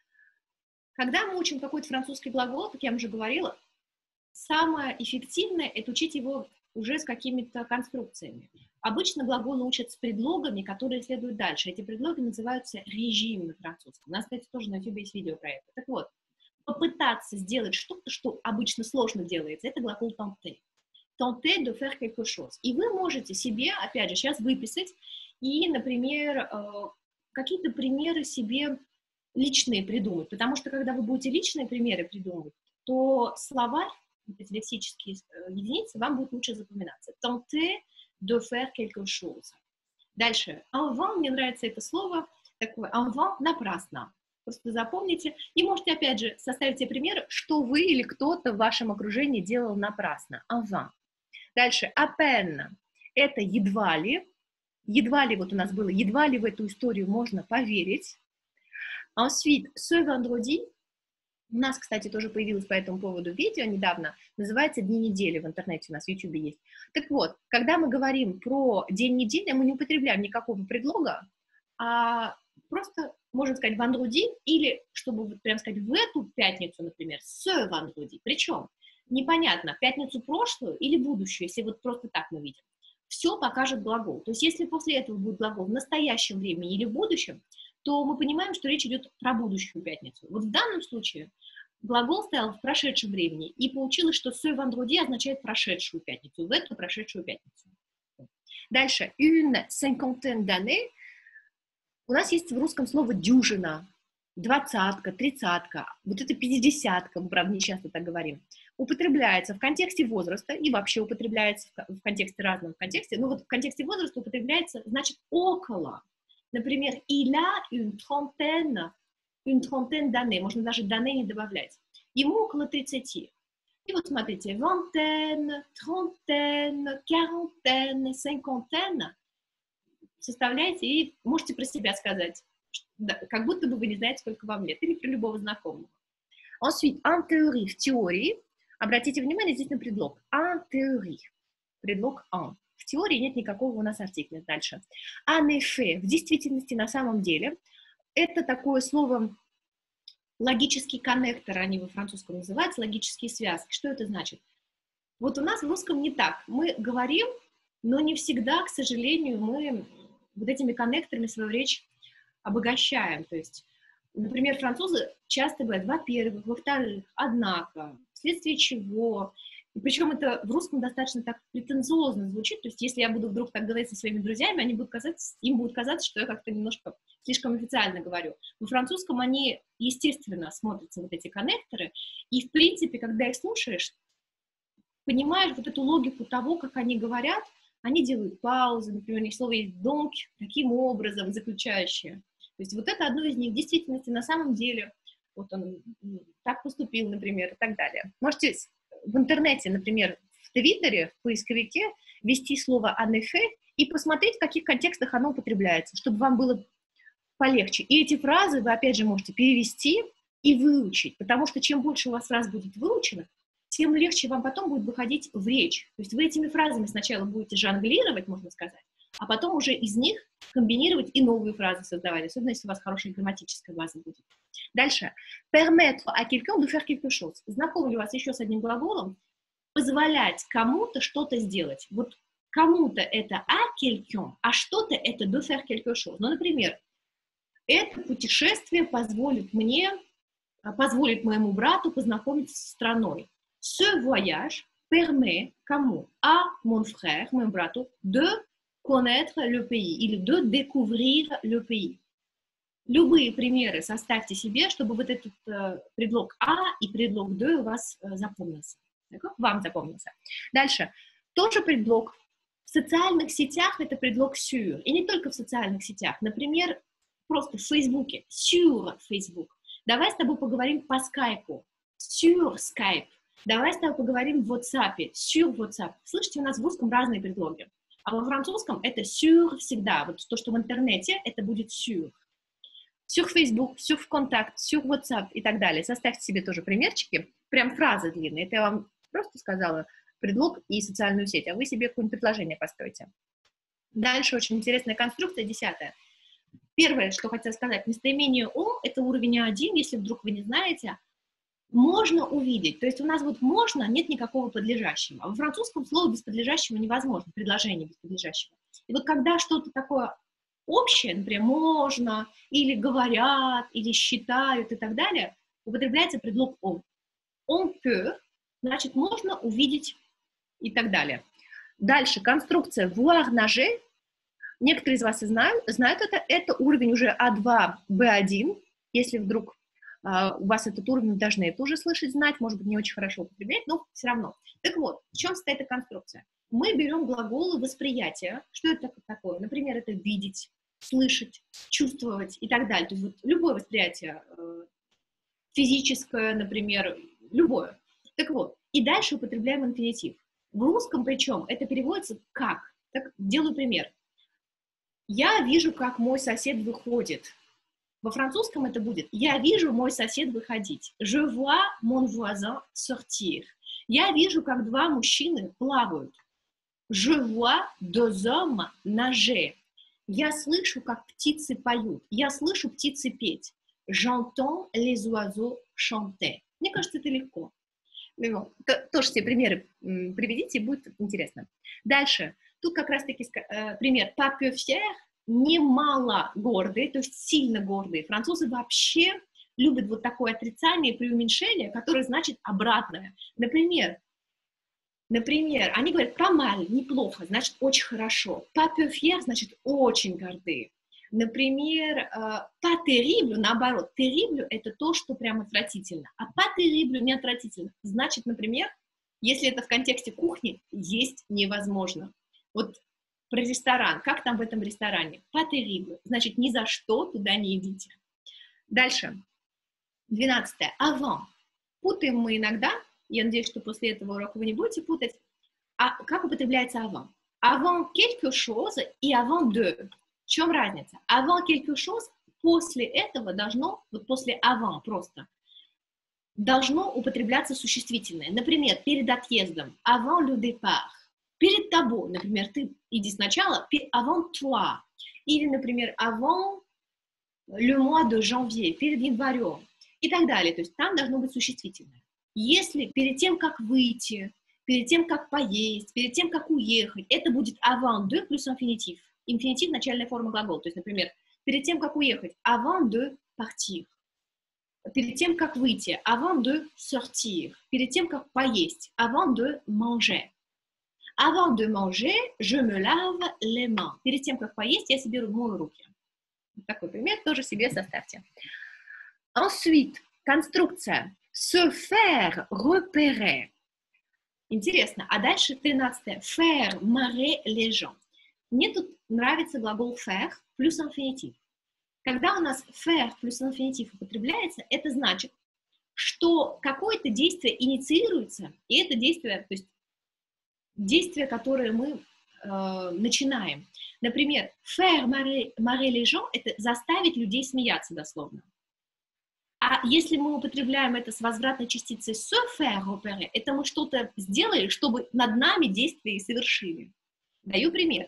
Когда мы учим какой-то французский глагол, как я вам уже говорила, самое эффективное — это учить его уже с какими-то конструкциями. Обычно глаголы учат с предлогами, которые следуют дальше. Эти предлоги называются режим на французском. У нас, кстати, тоже на YouTube есть видео про это. Так вот, попытаться сделать что-то, что обычно сложно делается, это глагол tenter. Tenter de faire quelque chose. И вы можете себе, опять же, сейчас выписать и, например, какие-то примеры себе личные придумать. Потому что, когда вы будете личные примеры придумывать, то словарь, эти лексические единицы, вам будут лучше запоминаться. Tenter de faire quelque chose. Дальше. En vain, мне нравится это слово, такое en vain — напрасно. Просто запомните. И можете, опять же, составить себе примеры, что вы или кто-то в вашем окружении делал напрасно. En vain. Дальше. À peine. Это едва ли. Едва ли, вот у нас было, едва ли в эту историю можно поверить. Ensuite, ce vendredi. У нас, кстати, тоже появилось по этому поводу видео недавно. Называется «Дни недели», в интернете у нас в YouTube есть. Так вот, когда мы говорим про день недели, мы не употребляем никакого предлога, а просто можно сказать «vendredi» или, чтобы прям сказать в эту пятницу, например, «ce vendredi». Причем непонятно, пятницу прошлую или будущую, если вот просто так мы видим. Все покажет глагол. То есть если после этого будет глагол в настоящем времени или в будущем, то мы понимаем, что речь идет про будущую пятницу. Вот в данном случае глагол стоял в прошедшем времени, и получилось, что «ce vendredi» означает прошедшую пятницу, в эту прошедшую пятницу. Дальше. «Une cinquantaine d'années». У нас есть в русском слово «дюжина», «двадцатка», «тридцатка», вот это «пятидесятка», мы, правда, не часто так говорим. Употребляется в контексте возраста и вообще употребляется в контексте разном контексте. Ну вот в контексте возраста употребляется, значит, около. Например, il a une trentaine, une trentaine d'années, можно даже d'années не добавлять. Ему около тридцати. И вот смотрите, vingtaine, trentaine, quarantaine, cinquantaine составляете и можете про себя сказать, как будто бы вы не знаете, сколько вам лет, или про любого знакомого. Ensuite, en théorie, в теории, обратите внимание здесь на предлог. En théorie, предлог en. В теории нет никакого у нас артикля. Дальше. En effet, в действительности, на самом деле, это такое слово логический коннектор, они во французском называются, логические связки. Что это значит? Вот у нас в русском не так. Мы говорим, но не всегда, к сожалению, мы вот этими коннекторами свою речь обогащаем. То есть, например, французы часто говорят во-первых, во-вторых, однако, вследствие чего. И причем это в русском достаточно так претенциозно звучит, то есть если я буду вдруг так говорить со своими друзьями, они будут казаться, им будет казаться, что я как-то немножко слишком официально говорю. Во французском они, естественно, смотрятся вот эти коннекторы, и в принципе, когда их слушаешь, понимаешь вот эту логику того, как они говорят, они делают паузы, например, у них слово есть donc, таким образом, заключающее. То есть вот это одно из них в действительности на самом деле, вот он так поступил, например, и так далее. Можете в интернете, например, в Твиттере, в поисковике, ввести слово en effet и посмотреть, в каких контекстах оно употребляется, чтобы вам было полегче. И эти фразы вы, опять же, можете перевести и выучить, потому что чем больше у вас фраз будет выучено, тем легче вам потом будет выходить в речь. То есть вы этими фразами сначала будете жонглировать, можно сказать, а потом уже из них комбинировать и новые фразы создавать, особенно если у вас хорошая грамматическая база будет. Дальше. Permettre à quelqu'un de faire quelque chose. Знакомлю вас еще с одним глаголом. Позволять кому-то что-то сделать. Вот кому-то это à quelqu'un, а что-то это de faire quelque chose. Ну, например, это путешествие позволит мне, позволит моему брату познакомиться с страной. Ce voyage permet кому? À mon frère, моему брату, de connaître le pays или de découvrir le pays. Любые примеры составьте себе, чтобы вот этот э, предлог «а» и предлог «de» у вас э, запомнился. Вам запомнился. Дальше. Тоже предлог. В социальных сетях это предлог «sur». И не только в социальных сетях. Например, просто в Фейсбуке. «Sur Facebook». Давай с тобой поговорим по скайпу. «Sur Skype». Давай с тобой поговорим в WhatsApp. «Sur WhatsApp». Слышите, у нас в русском разные предлоги. А во французском это «sur» всегда. Вот то, что в интернете, это будет «sur». Sur Facebook, sur ВКонтакт, sur WhatsApp и так далее. Составьте себе тоже примерчики. Прям фразы длинные. Это я вам просто сказала предлог и социальную сеть, а вы себе какое-нибудь предложение постройте. Дальше очень интересная конструкция, десятая. Первое, что хотела сказать, местоимение «он» — это уровень один, если вдруг вы не знаете, можно увидеть. То есть у нас вот «можно» нет никакого подлежащего. А во французском слово без подлежащего невозможно, предложение без подлежащего. И вот когда что-то такое общее, например, можно, или говорят, или считают и так далее, употребляется предлог «он». «On peut», значит, можно увидеть и так далее. Дальше конструкция «voir nager». Некоторые из вас и знают, знают это. Это уровень уже А два, Бэ один. Если вдруг uh, у вас этот уровень, должны это уже слышать, знать, может быть, не очень хорошо употреблять, но все равно. Так вот, в чем состоит эта конструкция? Мы берем глаголы восприятия. Что это такое? Например, это видеть, слышать, чувствовать и так далее. То есть вот любое восприятие, физическое, например, любое. Так вот, и дальше употребляем инфинитив. В русском причем это переводится как? Так, делаю пример. Я вижу, как мой сосед выходит. Во французском это будет «я вижу мой сосед выходить». Je vois mon voisin sortir. Я вижу, как два мужчины плавают. Je vois deux hommes nager. Я слышу, как птицы поют. Я слышу птицы петь. J'entends les oiseaux chanter. Мне кажется, это легко. Ну, то, тоже все примеры м, приведите, будет интересно. Дальше. Тут как раз-таки э, пример. Pas peu fier, немало гордый, то есть сильно гордый. Французы вообще любят вот такое отрицание, преуменьшение, которое значит обратное. Например, например, они говорят pas mal, неплохо, значит очень хорошо. Pas peu fier, значит очень горды. Например, э, pas terrible, наоборот, terrible — это то, что прям отвратительно, а pas terrible — не отвратительно. Значит, например, если это в контексте кухни, есть невозможно. Вот про ресторан, как там в этом ресторане? Pas terrible, значит, ни за что туда не идите. Дальше, двенадцатое, avant. Путаем мы иногда, я надеюсь, что после этого урока вы не будете путать, а как употребляется avant? Avant quelque chose и avant de. В чем разница? Avant quelque chose, после этого должно, вот после avant просто, должно употребляться существительное. Например, перед отъездом, avant le départ. Перед тобой, например, ты иди сначала, avant toi. Или, например, avant le mois de janvier, перед январем. И так далее. То есть там должно быть существительное. Если перед тем, как выйти, перед тем, как поесть, перед тем, как уехать, это будет avant de плюс инфинитив. Инфинитив — начальная форма глагола. То есть, например, перед тем, как уехать, avant de partir. Перед тем, как выйти, avant de sortir. Перед тем, как поесть, avant de manger. Avant de manger, je me lave les mains. Перед тем, как поесть, я себе мою руки. Такой пример тоже себе составьте. Ensuite, конструкция. Se faire repérer. Интересно. А дальше тринадцатое. Faire marrer les gens. Мне тут нравится глагол faire плюс инфинитив. Когда у нас faire плюс инфинитив употребляется, это значит, что какое-то действие инициируется, и это действие, то есть действие, которое мы э, начинаем. Например, faire marrer, marrer les gens — это заставить людей смеяться дословно. А если мы употребляем это с возвратной частицей se faire repérer, это мы что-то сделали, чтобы над нами действие и совершили. Даю пример.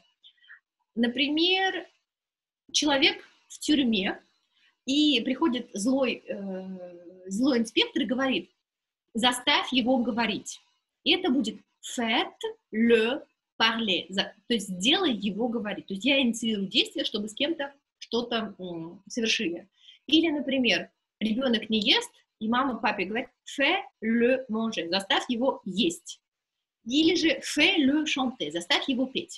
Например, человек в тюрьме, и приходит злой, э, злой инспектор и говорит: заставь его говорить. И это будет faites le parler, то есть сделай его говорить. То есть я инициирую действие, чтобы с кем-то что-то м, совершили. Или, например, ребенок не ест, и мама папе говорит fais le manger, заставь его есть. Или же fais le chanter, заставь его петь.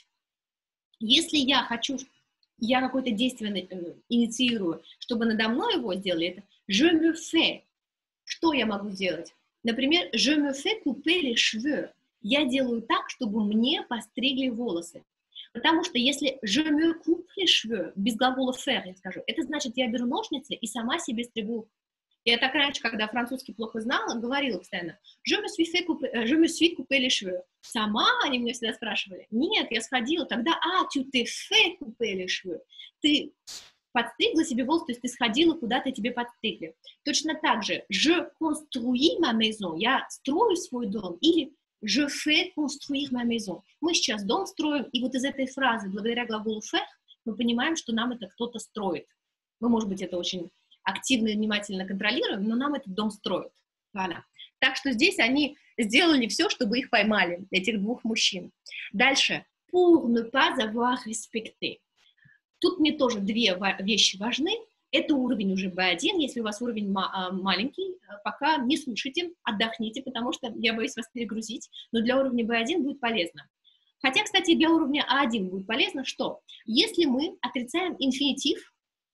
Если я хочу, я какое-то действие инициирую, чтобы надо мной его сделали, это je me fais. Что я могу сделать? Например, je me fais couper les cheveux. Я делаю так, чтобы мне постригли волосы. Потому что если je me coupe les cheveux, без глагола faire я скажу, это значит, я беру ножницы и сама себе стригу. Я так раньше, когда французский плохо знала, говорила постоянно je me suis fait couper, je me suis coupé les cheveux. Сама они меня всегда спрашивали. Нет, я сходила. Тогда, а, tu t'es fait couper les cheveux. Ты подстригла себе волосы, то есть ты сходила куда-то, тебе подстригли. Точно так же je construis ma maison. Я строю свой дом. Или je fais construire ma maison. Мы сейчас дом строим, и вот из этой фразы, благодаря глаголу faire, мы понимаем, что нам это кто-то строит. Мы, может быть, это очень активно и внимательно контролируем, но нам этот дом строят. Voilà. Так что здесь они сделали все, чтобы их поймали, этих двух мужчин. Дальше. Pour ne pas avoir respecté. Тут мне тоже две вещи важны. Это уровень уже би один. Если у вас уровень ма- маленький, пока не слушайте, отдохните, потому что я боюсь вас перегрузить. Но для уровня би один будет полезно. Хотя, кстати, для уровня а один будет полезно, что если мы отрицаем инфинитив,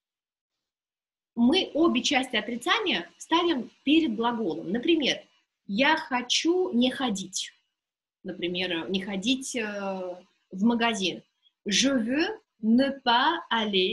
мы обе части отрицания ставим перед глаголом. Например, я хочу не ходить. Например, не ходить э, в магазин. Je veux ne pas aller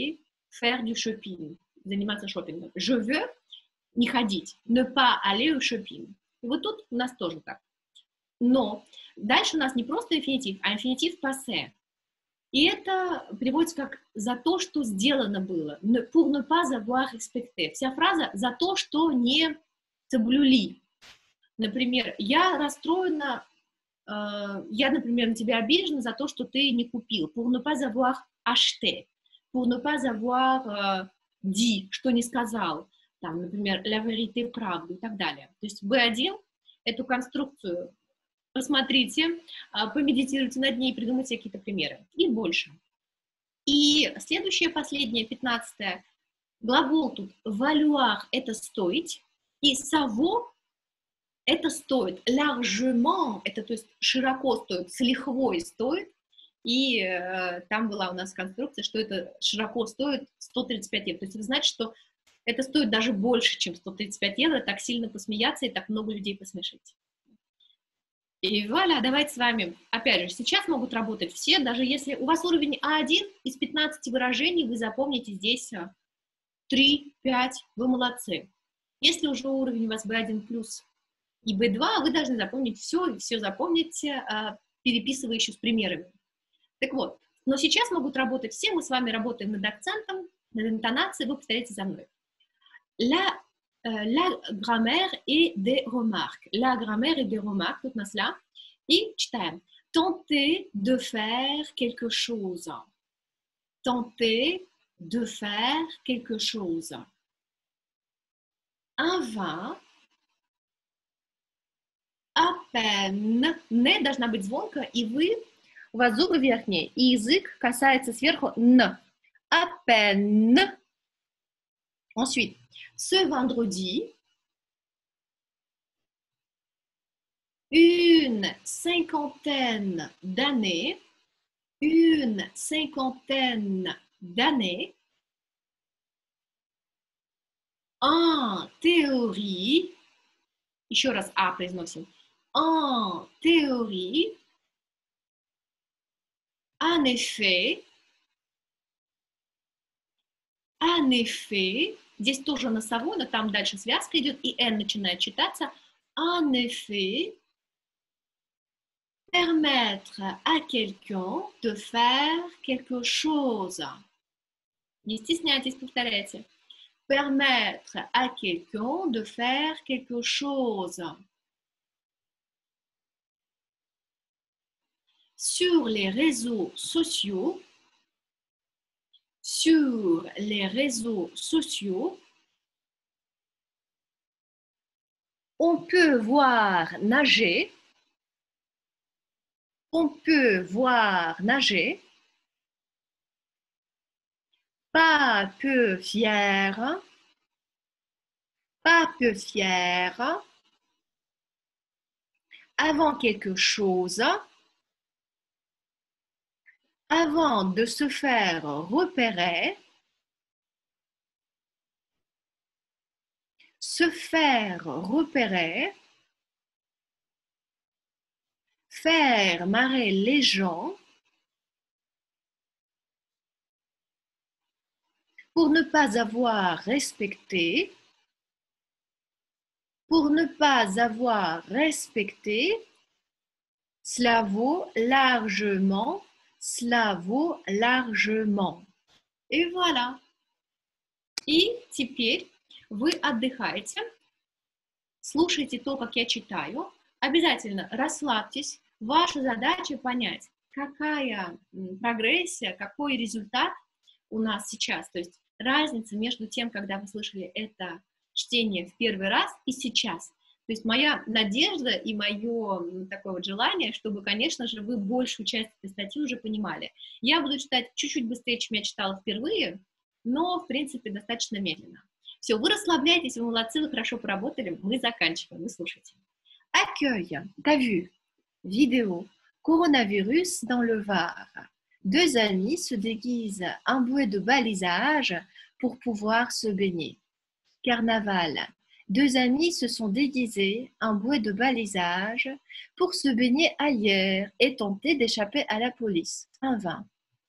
faire du shopping, заниматься шопингом. Je veux не ходить, ne pas aller au shopping. И вот тут у нас тоже так. Но дальше у нас не просто инфинитив, а инфинитив passé. И это переводится как «за то, что сделано было». Pour ne pas avoir respecté. Вся фраза «за то, что не соблюли». Например, я расстроена, э, я, например, на тебя обижена за то, что ты не купил. Pour ne pas avoir acheté. Pour ne pas avoir э, dit, что не сказал. Там, например, la vérité, правду и так далее. То есть бэ один эту конструкцию посмотрите, помедитируйте над ней, придумайте какие-то примеры. И больше. И следующее, последнее, пятнадцатое. Глагол тут valoir – это стоить, и savoir – это стоит. Largement – это то есть широко стоит, с лихвой стоит. И э, там была у нас конструкция, что это широко стоит сто тридцать пять евро. То есть вы знаете, что это стоит даже больше, чем сто тридцать пять евро, так сильно посмеяться и так много людей посмешить. И вуаля, давайте с вами, опять же, сейчас могут работать все, даже если у вас уровень а один, из пятнадцати выражений вы запомните здесь три-пять, вы молодцы. Если уже уровень у вас бэ один плюс и бэ два, вы должны запомнить все, все запомните, переписывая еще с примерами. Так вот, но сейчас могут работать все, мы с вами работаем над акцентом, над интонацией, вы повторяйте за мной. La Euh, la grammaire et des remarques. La grammaire et des remarques, тут нас là. И читаем. Tenter de faire quelque chose. Tenter de faire quelque chose. Un vin. À peine. Не должна быть звонко, и вы, у вас зубы верхние, и язык касается сверху н. À peine. Ensuite. Ce vendredi, une cinquantaine d'années, une cinquantaine d'années, en théorie, еще раз А произносим, en théorie, en effet, en effet, здесь тоже носовой, но там дальше связка идет, и «н» начинает читаться. En effet, permettre à quelqu'un de faire quelque chose. Не стесняйтесь, повторяйте. Permettre à quelqu'un de faire quelque chose. Sur les réseaux sociaux, sur les réseaux sociaux, on peut voir nager, on peut voir nager, pas peu fier, pas peu fier, avant quelque chose, avant de se faire repérer, se faire repérer, faire marrer les gens, pour ne pas avoir respecté, pour ne pas avoir respecté, cela vaut largement, cela vaut largement. Et voilà. И теперь вы отдыхаете, слушайте то, как я читаю, обязательно расслабьтесь. Ваша задача понять, какая прогрессия, какой результат у нас сейчас. То есть разница между тем, когда вы слышали это чтение в первый раз и сейчас. То есть моя надежда и мое такое вот желание, чтобы, конечно же, вы большую часть этой статьи уже понимали. Я буду читать чуть-чуть быстрее, чем я читала впервые, но, в принципе, достаточно медленно. Все, вы расслабляетесь, вы молодцы, вы хорошо поработали, мы заканчиваем, вы слушайте. Accueil, t'as vu? Vidéo, coronavirus dans le Var. Deux amis se déguisent en bouée de balisage pour pouvoir se baigner. Carnaval. Deux amis se sont déguisés en bouée de balisage pour se baigner ailleurs et tenter d'échapper à la police. Un vin.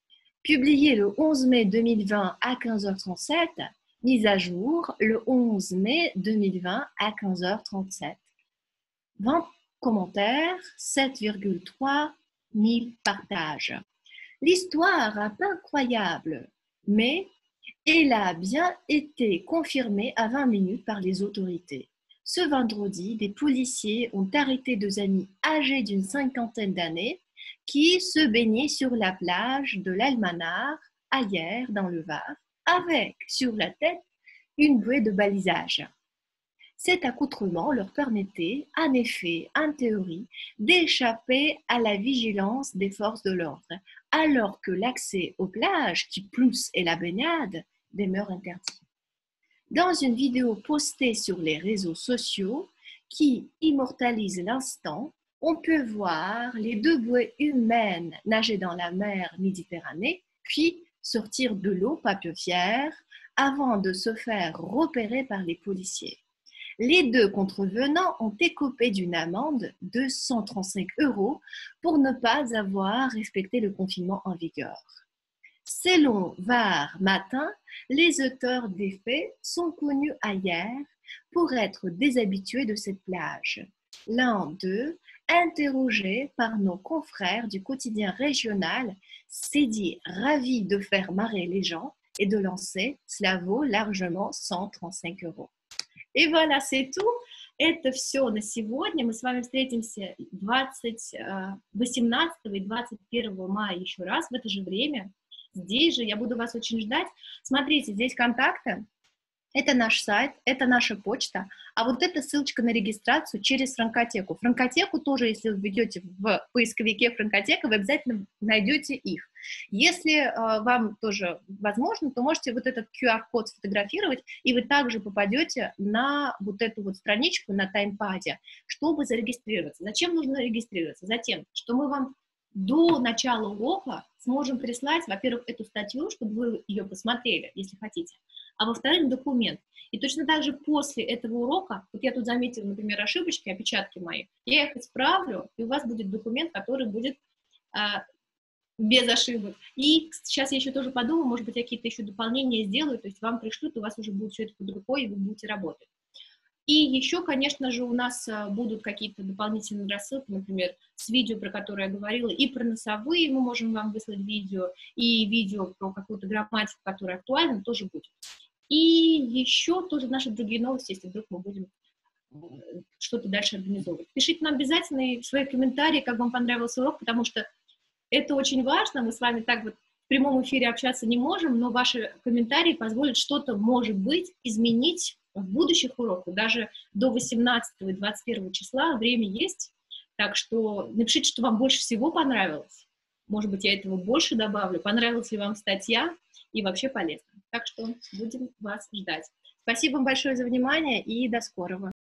Publié le onze mai deux mille vingt à quinze heures trente-sept, mise à jour le onze mai deux mille vingt à quinze heures trente-sept. vingt commentaires, sept virgule trois mille partages. L'histoire est incroyable, mais elle a bien été confirmée à vingt minutes par les autorités. Ce vendredi, des policiers ont arrêté deux amis âgés d'une cinquantaine d'années qui se baignaient sur la plage de l'Almanar, ailleurs dans le Var, avec sur la tête une bouée de balisage. Cet accoutrement leur permettait, en effet, en théorie, d'échapper à la vigilance des forces de l'ordre, alors que l'accès aux plages, qui plus est la baignade, demeure interdit. Dans une vidéo postée sur les réseaux sociaux qui immortalise l'instant, on peut voir les deux bouées humaines nager dans la mer Méditerranée, puis sortir de l'eau papillonnière avant de se faire repérer par les policiers. Les deux contrevenants ont écopé d'une amende de deux cent trente-cinq euros pour ne pas avoir respecté le confinement en vigueur. Selon Var Matin, les auteurs des faits sont connus ailleurs pour être déshabitués de cette plage. L'un d'eux, interrogé par nos confrères du quotidien régional, s'est dit ravi de faire marrer les gens et de lancer, cela vaut largement cent trente-cinq euros. И voilà, c'est tout. Это все на сегодня. Мы с вами встретимся двадцать восемнадцатого и двадцать первого мая еще раз в это же время. Здесь же я буду вас очень ждать. Смотрите, здесь контакты. Это наш сайт, это наша почта, а вот это ссылочка на регистрацию через Франкотеку. Франкотеку тоже, если вы введете в поисковике Франкотека, вы обязательно найдете их. Если э, вам тоже возможно, то можете вот этот ку ар-код сфотографировать, и вы также попадете на вот эту вот страничку на таймпаде, чтобы зарегистрироваться. Зачем нужно регистрироваться? Затем, что мы вам до начала урока сможем прислать, во-первых, эту статью, чтобы вы ее посмотрели, если хотите, а во-вторых, документ. И точно так же после этого урока, вот я тут заметила, например, ошибочки, опечатки мои, я их исправлю, и у вас будет документ, который будет а, без ошибок. И сейчас я еще тоже подумаю, может быть, я какие-то еще дополнения сделаю, то есть вам пришлют, у вас уже будет все это под рукой, и вы будете работать. И еще, конечно же, у нас будут какие-то дополнительные рассылки, например, с видео, про которые я говорила, и про носовые мы можем вам выслать видео, и видео про какую-то грамматику, которая актуальна, тоже будет. И еще тоже наши другие новости, если вдруг мы будем что-то дальше организовывать. Пишите нам обязательно свои комментарии, как вам понравился урок, потому что это очень важно. Мы с вами так вот в прямом эфире общаться не можем, но ваши комментарии позволят что-то, может быть, изменить в будущих уроках. Даже до восемнадцатого и двадцать первого числа время есть, так что напишите, что вам больше всего понравилось. Может быть, я этого больше добавлю. Понравилась ли вам статья и вообще полезно. Так что будем вас ждать. Спасибо вам большое за внимание и до скорого.